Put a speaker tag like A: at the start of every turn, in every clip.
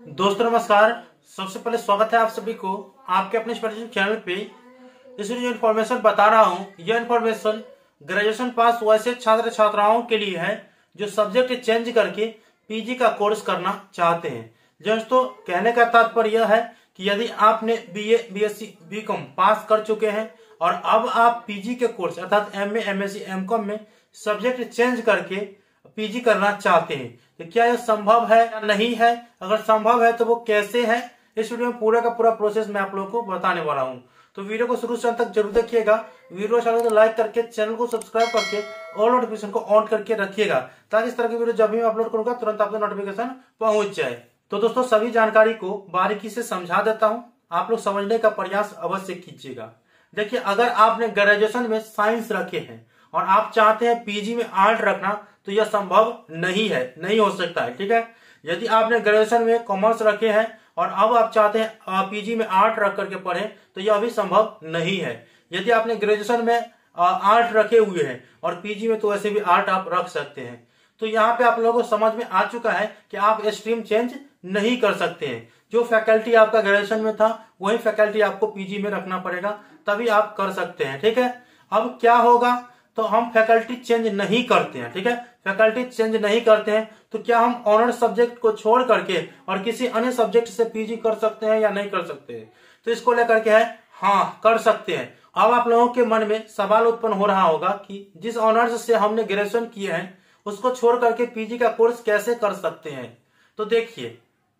A: दोस्तों नमस्कार। सबसे पहले स्वागत है आप सभी को आपके अपने स्टडी चैनल पे। इसमें जो इन्फॉर्मेशन बता रहा हूँ यह इन्फॉर्मेशन ग्रेजुएशन पास वैसे छात्र छात्राओं के लिए है जो सब्जेक्ट चेंज करके पीजी का कोर्स करना चाहते हैं। दोस्तों कहने का तात्पर्य यह है कि यदि आपने बीए, बीएससी, बीकॉम पास कर चुके हैं और अब आप पीजी के कोर्स अर्थात एमए, एमएससी, एमकॉम में सब्जेक्ट चेंज करके पीजी करना चाहते हैं तो क्या यह संभव है या नहीं है, अगर संभव है तो वो कैसे है, इस वीडियो में पूरा का पूरा प्रोसेस मैं आप लोगों को बताने वाला हूं। तो वीडियो को शुरू से अंत तक जरूर देखिएगा। वीडियो अच्छा लगे तो लाइक करके चैनल को सब्सक्राइब करके ऑल नोटिफिकेशन को ऑन करके रखिएगा ताकि इस तरह की वीडियो जब भी मैं अपलोड करूंगा तुरंत आपको नोटिफिकेशन पहुंच जाए। तो दोस्तों सभी जानकारी को बारीकी से समझा देता हूं, आप लोग समझने का प्रयास अवश्य कीजिएगा। देखिए, अगर आपने ग्रेजुएशन में साइंस रखे हैं और आप चाहते हैं पीजी में आर्ट रखना तो यह संभव नहीं है, नहीं हो सकता है। ठीक है, यदि आपने ग्रेजुएशन में कॉमर्स रखे हैं और अब आप चाहते हैं पीजी में आर्ट रख करके पढ़ें तो यह भी संभव नहीं है। यदि आपने ग्रेजुएशन में आर्ट रखे हुए हैं और पीजी में तो वैसे भी आर्ट आप रख सकते हैं। तो यहाँ पे आप लोगों को समझ में आ चुका है कि आप स्ट्रीम चेंज नहीं कर सकते हैं। जो फैकल्टी आपका ग्रेजुएशन में था वही फैकल्टी आपको पीजी में रखना पड़ेगा, तभी आप कर सकते हैं। ठीक है, अब क्या होगा तो हम फैकल्टी चेंज नहीं करते हैं। ठीक है, फैकल्टी चेंज नहीं करते हैं तो क्या हम ऑनर्स सब्जेक्ट को छोड़ करके और किसी अन्य सब्जेक्ट से पीजी कर सकते हैं या नहीं कर सकते हैं? तो इसको लेकर के है हाँ, कर सकते हैं। अब आप लोगों के मन में सवाल उत्पन्न हो रहा होगा कि जिस ऑनर्स से हमने ग्रेजुएशन किए हैं उसको छोड़ करके पीजी का कोर्स कैसे कर सकते हैं। तो देखिए,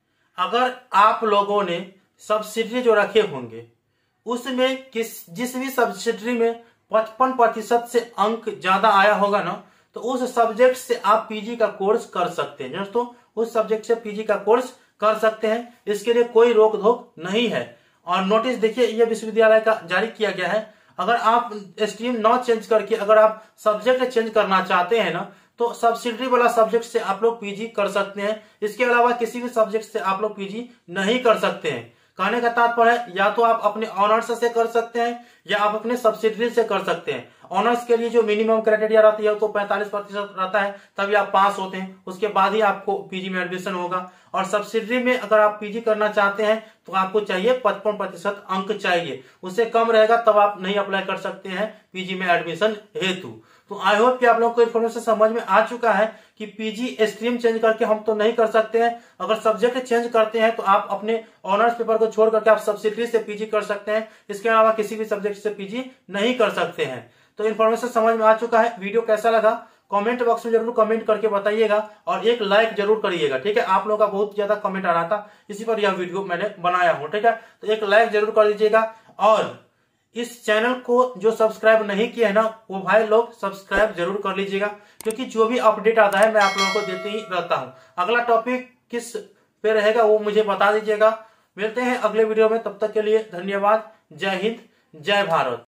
A: अगर आप लोगों ने सब्सिडी जो रखे होंगे उसमें जिस भी सब्सिडी में 55% से अंक ज्यादा आया होगा ना, तो उस सब्जेक्ट से आप पीजी का कोर्स कर सकते हैं। दोस्तों उस सब्जेक्ट से पीजी का कोर्स कर सकते हैं, इसके लिए कोई रोक धोक नहीं है। और नोटिस देखिए, यह विश्वविद्यालय का जारी किया गया है। अगर आप स्ट्रीम न चेंज करके अगर आप सब्जेक्ट चेंज करना चाहते हैं ना तो सब्सिडी वाला सब्जेक्ट से आप लोग पीजी कर सकते हैं। इसके अलावा किसी भी सब्जेक्ट से आप लोग पीजी नहीं कर सकते हैं। कहने का तात्पर्य है या तो आप अपने ऑनर्स से कर सकते हैं या आप अपने सब्सिडी से कर सकते हैं। ऑनर्स के लिए जो मिनिमम क्राइटेरिया रहती है तो 45% रहता है, तभी आप पास होते हैं, उसके बाद ही आपको पीजी में एडमिशन होगा। और सब्सिडी में अगर आप पीजी करना चाहते हैं तो आपको चाहिए 55% अंक चाहिए, उससे कम रहेगा तब आप नहीं अप्लाई कर सकते हैं पीजी में एडमिशन हेतु। तो आई होप कि आप लोगों को इन्फॉर्मेशन समझ में आ चुका है कि पीजी स्ट्रीम चेंज करके हम तो नहीं कर सकते हैं। अगर सब्जेक्ट चेंज करते हैं तो आप अपने ऑनर्स पेपर को छोड़ करके आप सब्सिडी से पीजी कर सकते हैं, इसके अलावा किसी भी सब्जेक्ट से पीजी नहीं कर सकते हैं। तो इन्फॉर्मेशन समझ में आ चुका है। वीडियो कैसा लगा कमेंट बॉक्स में जरूर कमेंट करके बताइएगा और एक लाइक जरूर करिएगा। ठीक है, आप लोगों का बहुत ज्यादा कमेंट आ रहा था, इसी पर यह वीडियो मैंने बनाया हूं। ठीक है, तो एक लाइक जरूर कर दीजिएगा और इस चैनल को जो सब्सक्राइब नहीं किया है ना वो भाई लोग सब्सक्राइब जरूर कर लीजिएगा, क्योंकि जो भी अपडेट आता है मैं आप लोगों को देते ही रहता हूं। अगला टॉपिक किस पे रहेगा वो मुझे बता दीजिएगा। मिलते हैं अगले वीडियो में, तब तक के लिए धन्यवाद। जय हिंद, जय भारत।